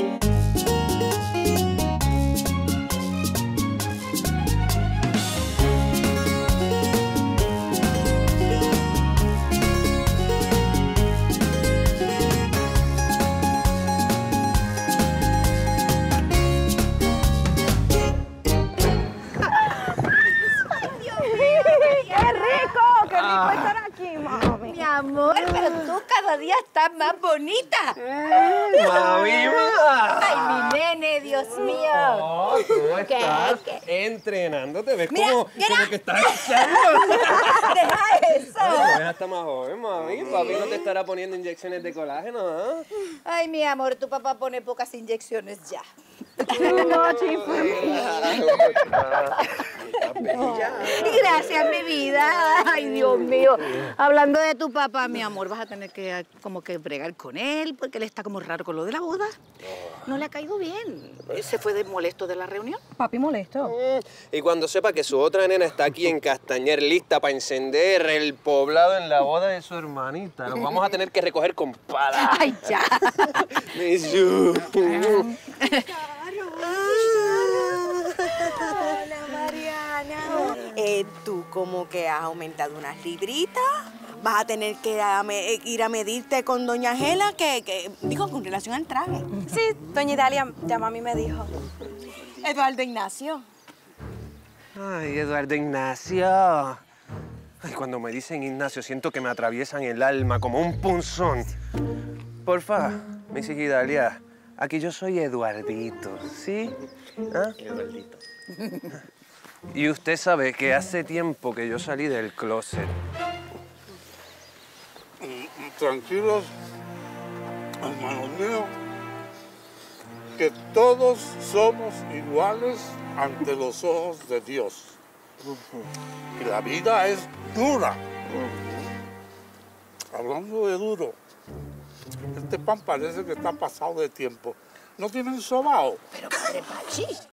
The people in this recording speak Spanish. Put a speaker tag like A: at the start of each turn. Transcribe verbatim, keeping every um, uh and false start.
A: Mi amor, pero tú cada día estás más bonita.
B: Eh, ¡Mami, ma!
A: Ay, mi nene, Dios mío.
B: Oh, ¿cómo estás?
A: ¿Qué?
B: Entrenando, te ves
A: Mira,
B: como,
A: mira.
B: como que estás echando.
A: Deja eso.
B: Te ves hasta más joven, mami. Papi no te estará poniendo inyecciones de colágeno, ¿ah?
A: Ay, mi amor, tu papá pone pocas inyecciones ya. Gracias, mi vida. Ay, Dios mío. Hablando de tu papá, mi amor, vas a tener que como que bregar con él porque él está como raro con lo de la boda. No le ha caído bien. ¿Se fue de molesto de la reunión?
C: Papi molesto.
B: Y cuando sepa que su otra nena está aquí en Castañer lista para encender el poblado en la boda de su hermanita, lo vamos a tener que recoger con pala.
A: Ay, ya.
B: Miss you.
D: Hola, Mariana. Eh, tú como que has aumentado unas libritas. Vas a tener que a me- ir a medirte con doña Angela, que, que digo, con relación al traje.
C: Sí, doña Italia, ya mami me dijo.
D: Eduardo Ignacio.
B: Ay, Eduardo Ignacio. Ay, cuando me dicen Ignacio, siento que me atraviesan el alma como un punzón. Porfa, Miss Idalia, aquí yo soy Eduardito, ¿sí? ¿Ah? Eduardito. Y usted sabe que hace tiempo que yo salí del closet.
E: Tranquilos, hermanos míos, que todos somos iguales ante los ojos de Dios. Y la vida es dura. Hablando de duro, este pan parece que está pasado de tiempo. ¿No tienen sobao?
A: Pero, padre Pachi.